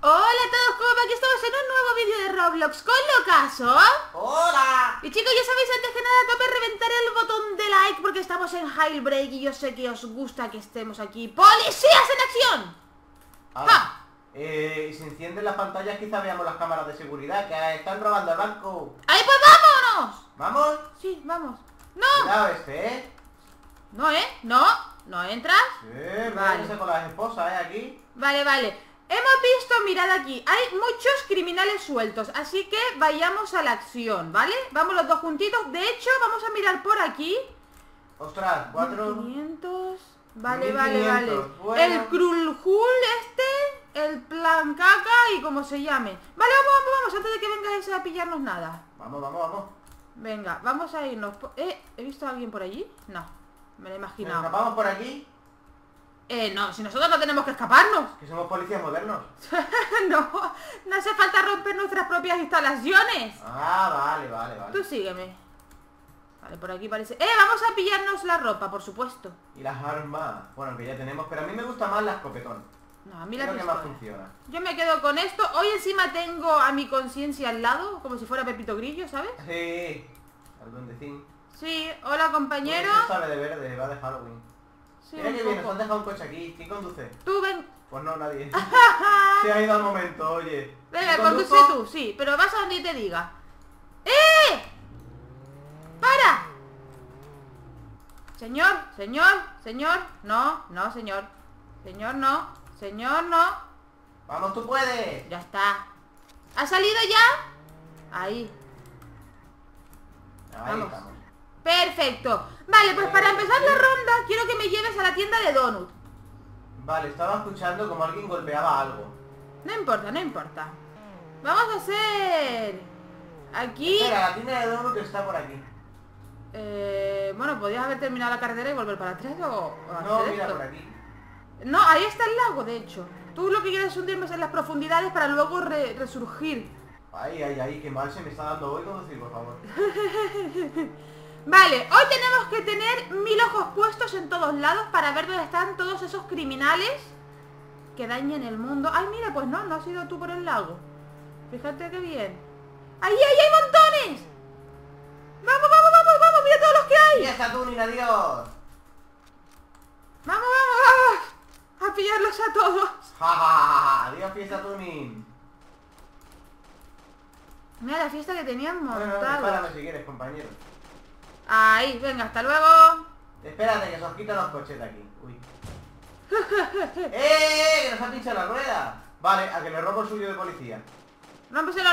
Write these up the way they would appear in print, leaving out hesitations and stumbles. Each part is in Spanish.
Hola a todos, ¿cómo va? Aquí estamos en un nuevo vídeo de Roblox con Locaso. ¡Hola! Y chicos, ya sabéis, antes que nada, tope reventar el botón de like porque estamos en Jailbreak y yo sé que os gusta que estemos aquí. ¡Policías en acción! ¡Ja! Si se encienden las pantallas quizá veamos las cámaras de seguridad que están robando el banco. ¡Ahí pues vámonos! ¿Vamos? Sí, vamos. ¡No! Cuidado ¿eh? No, ¿no entras? Sí, Vale. con las esposas, aquí. Vale. Hemos visto, mirad aquí, hay muchos criminales sueltos, así que vayamos a la acción, ¿vale? Vamos los dos juntitos. De hecho, vamos a mirar por aquí. Ostras, 4... 500. Vale, 1500, vale. bueno. El Krulhul el plan caca y como se llame. Vale, vamos, antes de que vengáis a pillarnos nada. Vamos. Venga, vamos a irnos. ¿He visto a alguien por allí? No, me lo he ¿Nos imaginado. escapamos por aquí? No, si nosotros no tenemos que escaparnos. Que somos policías modernos. No hace falta romper nuestras propias instalaciones. Ah, vale. Tú sígueme. Vale, por aquí parece... vamos a pillarnos la ropa, por supuesto. Y las armas, bueno, que ya tenemos, pero a mí me gusta más la escopetón. No, a mí la Creo que pistola. más funciona. Yo me quedo con esto. Hoy encima tengo a mi conciencia al lado, como si fuera Pepito Grillo, ¿sabes? Sí, al duendecín. Sí, hola compañero. Este sale de verde, va de Halloween. Sí, Mira un que bien, nos poco. han dejado un coche aquí. ¿Quién conduce? Tú ven. Pues no, nadie. Se ha ido al momento, oye. Venga, ¿Yo conduce conduzco? tú, sí, pero vas a donde te diga. ¡Eh! ¡Para! Señor. No, señor. Señor, no. Vamos, tú puedes. Ya está. ¿Ha salido ya? Ahí. Ahí Vamos. estamos. Perfecto. Vale, pues para empezar la ronda quiero que me lleves a la tienda de Donut. Vale, estaba escuchando como alguien golpeaba algo. No importa. Vamos a hacer... Aquí... Espera, la tienda de Donut está por aquí. Bueno, podías haber terminado la carretera y volver para atrás o No, hacer mira esto. por aquí. No, ahí está el lago, de hecho. Tú lo que quieres es hundirme en las profundidades para luego resurgir. Ay, qué mal se me está dando hoy conducir, por favor. Vale, hoy tenemos que tener 1000 ojos puestos en todos lados para ver dónde están todos esos criminales que dañen el mundo. Ay, mira, pues no has ido tú por el lago. Fíjate qué bien. ¡Ahí hay montones! ¡Vamos! ¡Mira todos los que hay! ¡Y está Tunin, adiós! ¡Vamos! A pillarlos a todos. ¡Ja! Adiós, fiesta Tunin. Mira la fiesta que tenían Bueno, montada. dispárame si quieres, compañero. Ahí, venga, hasta luego. Espérate, que se os quitan los coches de aquí. Uy. ¡Que nos ha pinchado la rueda! Vale, a que le robo el suyo de policía. Rómpeselo.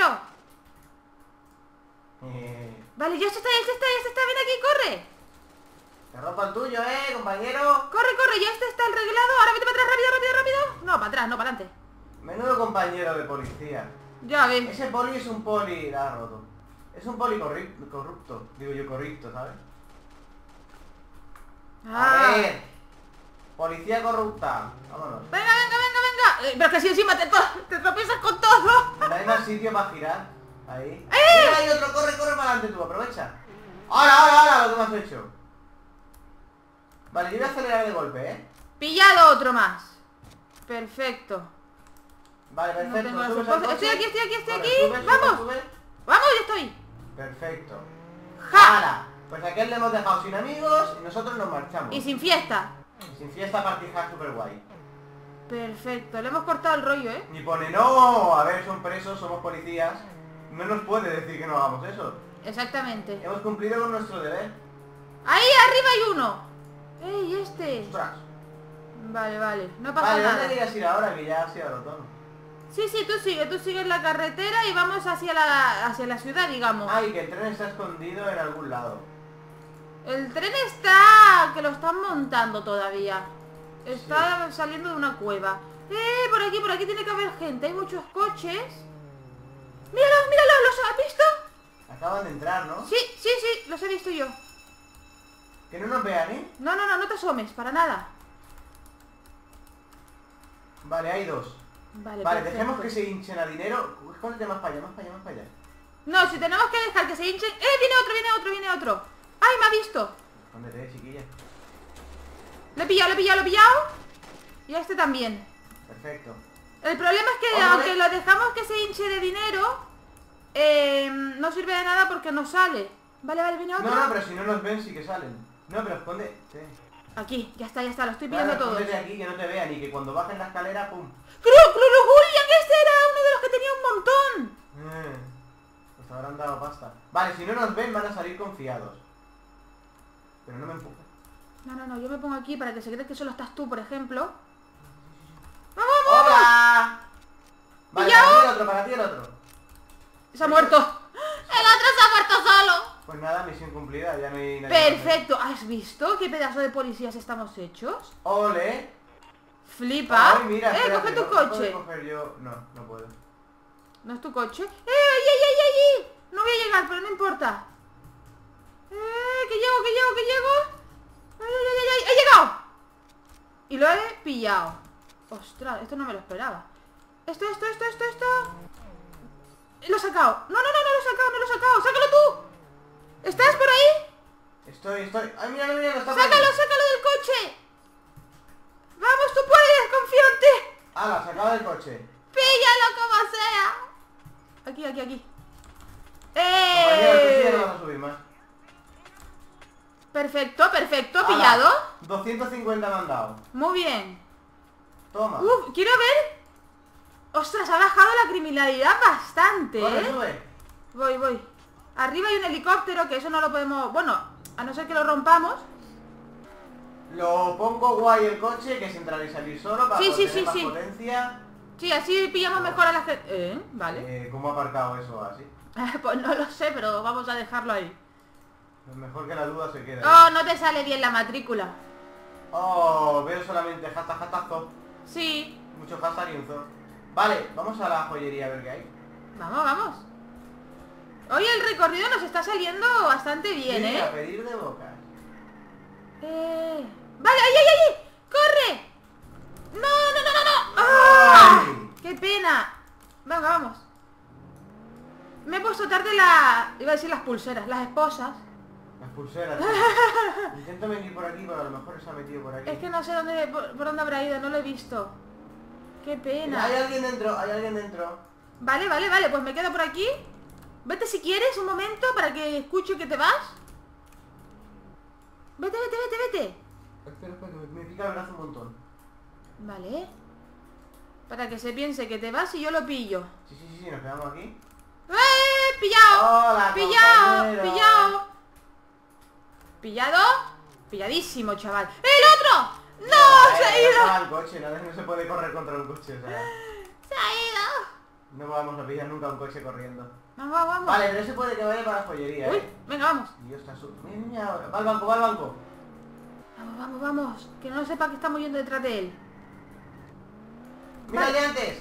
Vale, ya está, ven aquí, corre. Te rompo el tuyo, compañero. Corre, ya está arreglado. Ahora vete para atrás, rápido. No, para atrás, no, para adelante. Menudo compañero de policía. Ya ves. Ese poli es un poli... La ha roto. Es un poli corrupto. Digo yo, corrupto, ¿sabes? A ver. Policía corrupta. Vámonos. Venga. Pero que si encima te tropiezas con todo. No hay más sitio para girar. Ahí. Mira, hay otro. Corre para adelante tú. Aprovecha. Ahora, lo que me has hecho. Vale, yo voy a acelerar de golpe, Pillado otro más. Perfecto. Vale, No perfecto. tengo las Subes al esposas. coche. Estoy aquí. Corre, sube. Vamos, ya estoy. Perfecto. ¡Ja! Ahora, pues a aquel le hemos dejado sin amigos y nosotros nos marchamos. Y sin fiesta. Sin fiesta partija super guay. Perfecto, le hemos cortado el rollo, ¿eh? Y pone, no, a ver, son presos, somos policías. No nos puede decir que no hagamos eso. Exactamente. Hemos cumplido con nuestro deber. Ahí arriba hay uno. ¡Ey, este! Ostras. Vale, no pasa Vale, nada. ¿dónde querías ir ahora? Que ya ha sido roto. Sí, tú sigues la carretera y vamos hacia la ciudad, digamos. Ay, que el tren está escondido en algún lado. El tren está... que lo están montando todavía. Está saliendo de una cueva. Por aquí tiene que haber gente. Hay muchos coches. Míralos, ¿los has visto? Acaban de entrar, ¿no? Sí, los he visto yo. Que no nos vean, ¿eh? No te asomes, para nada. Vale, hay dos. Vale, Vale, perfecto. dejemos que se hinchen a dinero. Escóndete más para allá. No, si tenemos que dejar que se hinchen... viene otro. ¡Ay, me ha visto! Escóndete, chiquilla. Lo he pillado. Y a este también. Perfecto. El problema es que aunque lo dejamos que se hinche de dinero, no sirve de nada porque no sale. Vale, vale, viene otro. No, pero si no nos ven sí que salen. No, pero esconde. Aquí, ya está, lo estoy pillando todo. Escóndete aquí que no te vean y que cuando bajen la escalera, pum. ¡Julian! Este era uno de los que tenía un montón. Pues habrán dado pasta. Vale, si no nos ven van a salir confiados. Pero no me empujes. No, yo me pongo aquí para que se cree que solo estás tú, por ejemplo. ¡Hola! Vale, para ti el otro. Se ha muerto. El otro se ha muerto solo. Pues nada, misión cumplida, ya no hay nadie. Perfecto. ¿Has visto qué pedazo de policías estamos hechos? ¡Ole! Flipa. Ay, mira, espérate, coge tu no coche. puedo coger yo. No puedo. ¿No es tu coche? ¡Ay! No voy a llegar, pero no importa. Que llego. ¡Ay! ¡He llegado! Y lo he pillado. Ostras, esto no me lo esperaba. Esto. Lo he sacado. No lo he sacado. ¡Sácalo tú! ¿Estás por ahí? Estoy. ¡Ay, mira, está por ¡Sácalo ahí! del coche! ¡Vamos, tú puedes! ¡Confío en ti! ¡Hala, sacado del coche! ¡Píllalo como sea! Aquí. Compañero, el coche ya no vas a subir más. Perfecto, ¡Hala! pillado. 250 me han dado. Muy bien. Toma. Quiero ver. Ostras, ha bajado la criminalidad bastante, Corre, sube. Voy. Arriba hay un helicóptero, que eso no lo podemos... Bueno, a no ser que lo rompamos. Lo pongo guay el coche, que se entra y salir solo para tener más sí. potencia. Sí, así pillamos mejor a la gente. Vale. ¿Cómo ha aparcado eso así? Pues no lo sé, pero vamos a dejarlo ahí. Mejor que la duda se quede. Oh, no te sale bien la matrícula. Oh, veo solamente hashtazo. Sí. Mucho hashtag y un zo. Vale, vamos a la joyería a ver qué hay. Vamos. Hoy el recorrido nos está saliendo bastante bien, Sí, a pedir de bocas. Vale, ¡ay! ¡Corre! ¡No! ¡Ah! ¡Qué pena! Venga, vamos. Me he puesto tarde iba a decir las pulseras, las esposas. Las pulseras. Intento venir por aquí, pero a lo mejor se ha metido por aquí. Es que no sé por dónde habrá ido, no lo he visto. ¡Qué pena! Hay alguien dentro. Vale, pues me quedo por aquí. Vete si quieres un momento para que escuche que te vas. Vete. Espera, me pica el brazo un montón. Vale. Para que se piense que te vas y yo lo pillo. Sí, nos quedamos aquí. ¡Pillado! ¡Hola, ¡Pillado! compañero! ¿Pillado? Pilladísimo, chaval. ¡El otro! ¡No! ¡Se ha ido! El coche, no se puede correr contra un coche, o sea... ¡Se ha ido! No vamos a pillar nunca un coche corriendo. Vamos. Vale, pero ese puede que vaya para la joyería, Uy, venga, vamos. Dios, está Mira, ahora. Va al banco. Vamos. Que no sepa que estamos yendo detrás de él. ¡Mírale antes!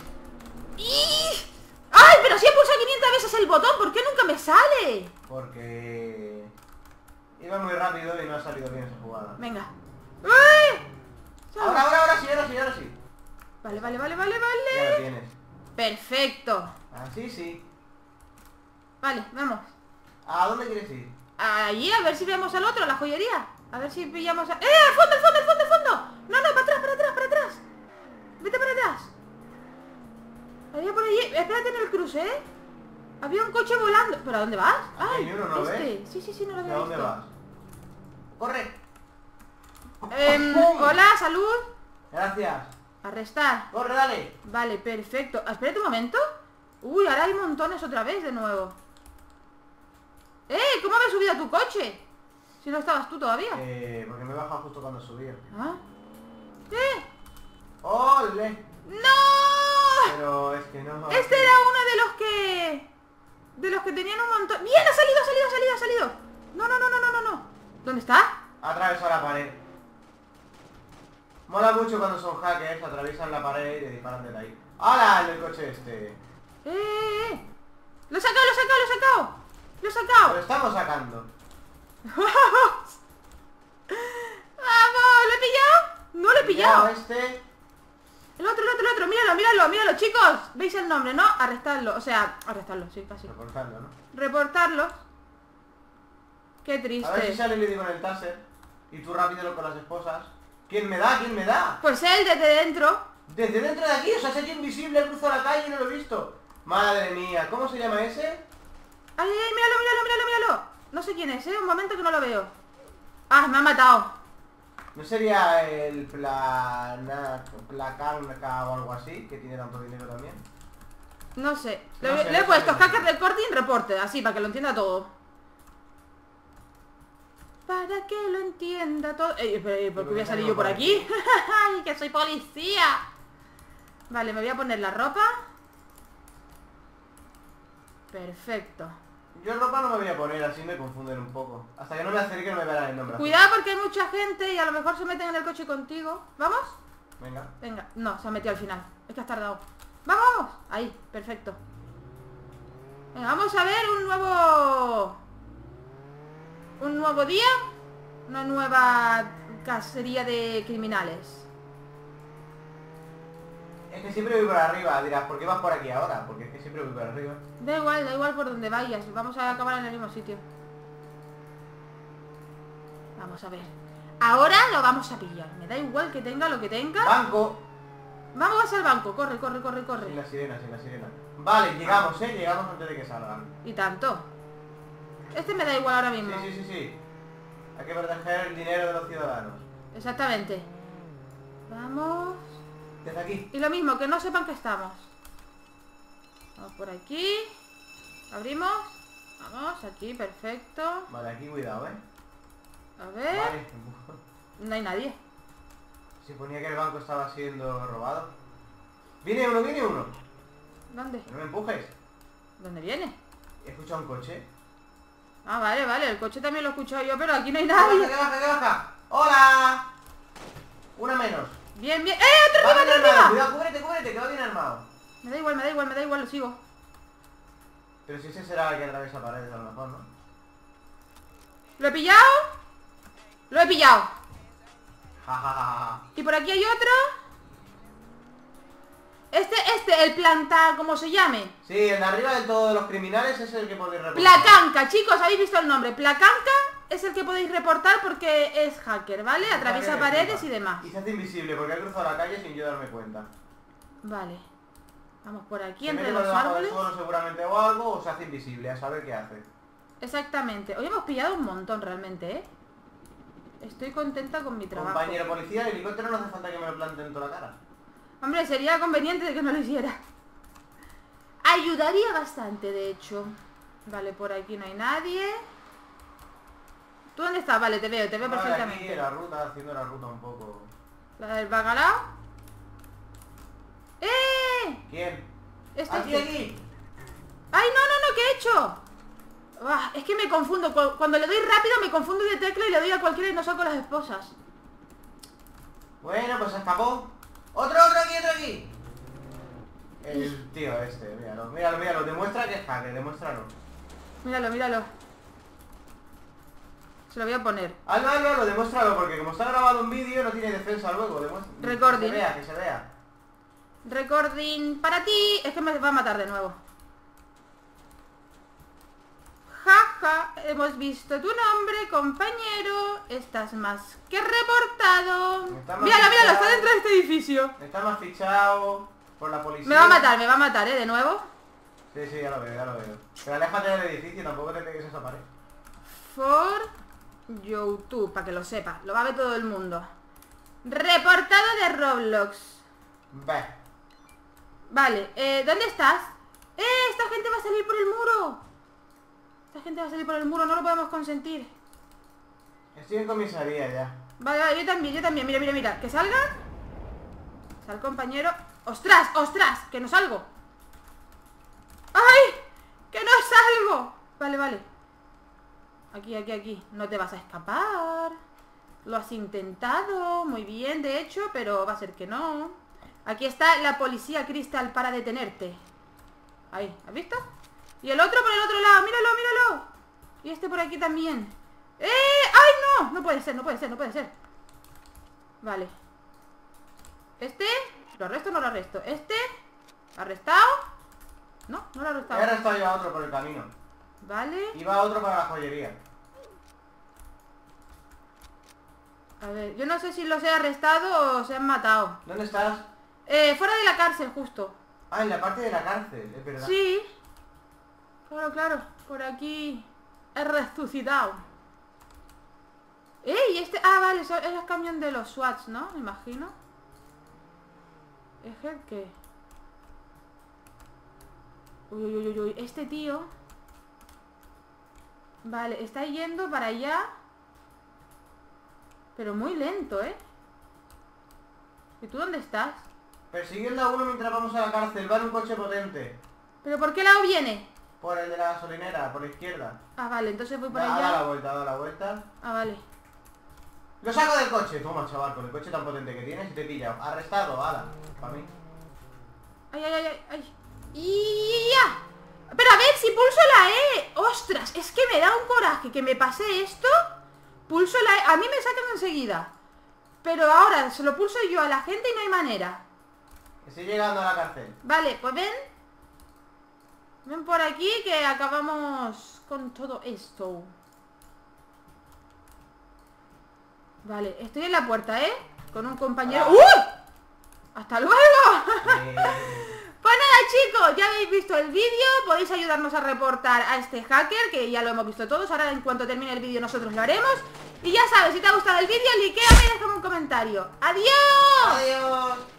¡Ay! Pero si he pulsado 500 veces el botón, ¿por qué nunca me sale? Porque... iba muy rápido y no ha salido bien esa jugada. Venga. ¡Uy! Ahora sí. Vale. Ya lo tienes. Perfecto. Así sí. Vale, vamos. ¿A dónde quieres ir? Allí, a ver si vemos al otro, a la joyería. A ver si pillamos a... ¡Al fondo! No, para atrás. Vete para atrás. Había por allí... Espérate en el cruce, ¿eh? Había un coche volando. ¿Pero a dónde vas? Aquí hay uno, ¿no ves? Sí, no lo había ¿A dónde visto. vas? ¡Corre! Hola, salud. Gracias. Arrestar. ¡Corre, dale! Vale, perfecto. Espérate un momento. Uy, ahora hay montones otra vez de nuevo. ¿Cómo me he subido a tu coche? Si no estabas tú todavía. Porque me he bajado justo cuando subí. ¿Ah? ¡Ole! ¡No! Pero es que no... Este era uno de los que tenían un montón. ¡Bien! ¡Ha salido! No. ¿Dónde está? Atravesó la pared. Mola mucho cuando son hackers, atraviesan la pared y disparan de ahí. ¡Hala! El del coche este. Lo he sacado. Lo estamos sacando. ¡Vamos! ¿Lo he pillado? No lo he pillado. Este. El otro. Míralo, chicos. ¿Veis el nombre, no? Arrestarlo. O sea, arrestarlo, sí, casi. Reportarlo, ¿no? Reportarlo. Qué triste. A ver si sale Lady con el taser. Y tú rápido con las esposas. ¿Quién me da? Pues él desde dentro. Desde dentro de aquí, o sea, se ha hecho invisible, he cruzado la calle y no lo he visto. Madre mía, ¿cómo se llama ese? ¡Ay, ay, míralo, míralo, míralo, míralo! No sé quién es, un momento que no lo veo. ¡Ah, me ha matado! ¿No sería el Placanca o algo así? Que tiene tanto dinero también. No sé. No sé, Le he no puesto sé. hacker recording reporte, así, para que lo entienda todo. Para que lo entienda todo. ¿Por qué voy a salir yo por aquí? ¡Ay, que soy policía! Vale, me voy a poner la ropa. Perfecto. Yo ropa no me voy a poner, así me confunden un poco. Hasta que no me acerque no me verán el nombre. Cuidado porque hay mucha gente y a lo mejor se meten en el coche contigo. ¿Vamos? Venga. Venga, no, se ha metido al final. Es que has tardado. ¡Vamos! Ahí, perfecto. Venga, vamos a ver un nuevo día. Una nueva cacería de criminales. Es que siempre voy por arriba, dirás, ¿por qué vas por aquí ahora? Porque es que siempre voy por arriba. Da igual por donde vayas. Vamos a acabar en el mismo sitio. Vamos a ver. Ahora lo vamos a pillar. Me da igual que tenga lo que tenga. ¡Banco! Vamos al banco. Corre, corre, corre, corre. Sin la sirena, sin la sirena. Vale, llegamos, llegamos antes de que salgan. Y tanto. Este me da igual ahora mismo. Sí, sí, sí, sí. Hay que proteger el dinero de los ciudadanos. Exactamente. Vamos. Desde aquí. Y lo mismo, que no sepan que estamos. Vamos por aquí. Abrimos. Vamos, aquí, perfecto. Vale, aquí cuidado, A ver. Vale. No hay nadie. Se ponía que el banco estaba siendo robado. Viene uno, viene uno. ¿Dónde? No me empujes. ¿Dónde viene? He escuchado un coche. Ah, vale, vale. El coche también lo he escuchado yo, pero aquí no hay ¡Que baja, nadie. que baja, que baja! ¡Hola! Una menos. Bien, bien. ¡Eh! ¡Otro Va arriba, bien otro armado, arriba! cuidado, cúbrete, cúbrete, que va bien armado. Me da igual, me da igual, me da igual, lo sigo. Pero si ese será el que atraviesa paredes a lo mejor, ¿no? ¿Lo he pillado? Lo he pillado. Ja, ja, ja, ja. Y por aquí hay otro. El planta, como se llame. Sí, el de arriba de todos los criminales es el que podéis reportar. Placanca, chicos, habéis visto el nombre. Placanca es el que podéis reportar porque es hacker, ¿vale? Atraviesa paredes y demás. Y se hace invisible porque ha cruzado la calle sin yo darme cuenta. Vale. Vamos por aquí, Se entre mete por los debajo del árboles. suelo seguramente o algo, o se hace invisible, a saber qué hace. Exactamente. Hoy hemos pillado un montón realmente, ¿eh? Estoy contenta con mi trabajo. Compañero policía, el helicóptero no hace falta que me lo plante en toda la cara. Hombre, sería conveniente de que no lo hiciera. Ayudaría bastante, de hecho. Vale, por aquí no hay nadie. ¿Tú dónde estás? Vale, te veo Vale, perfectamente. aquí la ruta, haciendo la ruta un poco. La del bacalao. ¡Eh! ¿Quién? Este, Aquí, este. aquí. ¡Ay, no, no, no! ¿Qué he hecho? Ah, es que me confundo. Cuando le doy rápido me confundo de tecla y le doy a cualquiera y no saco las esposas. Bueno, pues se escapó. Otro aquí, otro aquí. El tío este, míralo, míralo, míralo. Demuestra que es hacker, demuéstralo. Míralo, míralo. Se lo voy a poner. Hazlo, demuéstralo, porque como está grabado un vídeo no tiene defensa luego. Recording. Que se vea. Recording para ti. Es que me va a matar de nuevo. Jaja, hemos visto tu nombre, compañero. Estás más que reportado. Está más Míralo, míralo, fichado. está dentro de este edificio. Está más fichado por la policía. Me va a matar, de nuevo. Sí, sí, ya lo veo, ya lo veo. Pero aléjate del edificio, tampoco te pegues a esa pared. For YouTube, para que lo sepa. Lo va a ver todo el mundo. Reportado de Roblox. Ve. Vale, ¿dónde estás? Esta gente va a salir por el muro. Esta gente va a salir por el muro, no lo podemos consentir. Estoy en comisaría ya. Vale, vale, yo también, mira, mira, mira. Que salga. Sal, compañero. ¡Ostras, ostras! Que no salgo. ¡Ay! ¡Que no salgo! Vale, vale. Aquí, aquí, aquí. No te vas a escapar. Lo has intentado. Muy bien, de hecho, pero va a ser que no. Aquí está la policía Crystal para detenerte. Ahí, ¿has visto? Y el otro por el otro lado. ¡Míralo, míralo! Y este por aquí también. ¡Ay, no! No puede ser, no puede ser, no puede ser. Vale. Este, ¿lo arresto o no lo arresto? Este, ¿arrestado? No, no lo he He arrestado. arrestado yo a otro por el camino. Vale. Iba otro para la joyería. A ver, yo no sé si los he arrestado o se han matado. ¿Dónde estás? Fuera de la cárcel, justo. Ah, en la parte de la cárcel, es verdad. Sí. Claro, claro. Por aquí he resucitado. ¡Ey! Este... Ah, vale, es el camión de los SWATs, ¿no? Me imagino. ¿Es el qué? Uy, uy, uy, uy. Este tío... Vale, está yendo para allá. Pero muy lento, ¿eh? ¿Y tú dónde estás? Persiguiendo a uno mientras vamos a la cárcel. Va en un coche potente. ¿Pero por qué lado viene? Por el de la gasolinera, por la izquierda. Ah, vale, entonces voy por Da allá. la vuelta, da la vuelta. Ah, vale. Lo saco del coche. Toma, chaval, con el coche tan potente que tienes y te pilla. Arrestado, ala. Para mí. Ay, ay, ay, ay, ay. ¡Ya! Pero a ver, si pulso la E. ¡Ostras! Es que me da un coraje que me pase esto. Pulso la E. A mí me sacan enseguida. Pero ahora se lo pulso yo a la gente y no hay manera. Estoy llegando a la cárcel. Vale, pues ven. Ven por aquí que acabamos con todo esto. Vale, estoy en la puerta, ¿eh? Con un compañero... ¡Uh! ¡Hasta luego! Pues nada, chicos, ya habéis visto el vídeo. Podéis ayudarnos a reportar a este hacker, que ya lo hemos visto todos. Ahora en cuanto termine el vídeo nosotros lo haremos. Y ya sabes, si te ha gustado el vídeo, likéame y déjame un comentario. ¡Adiós! ¡Adiós!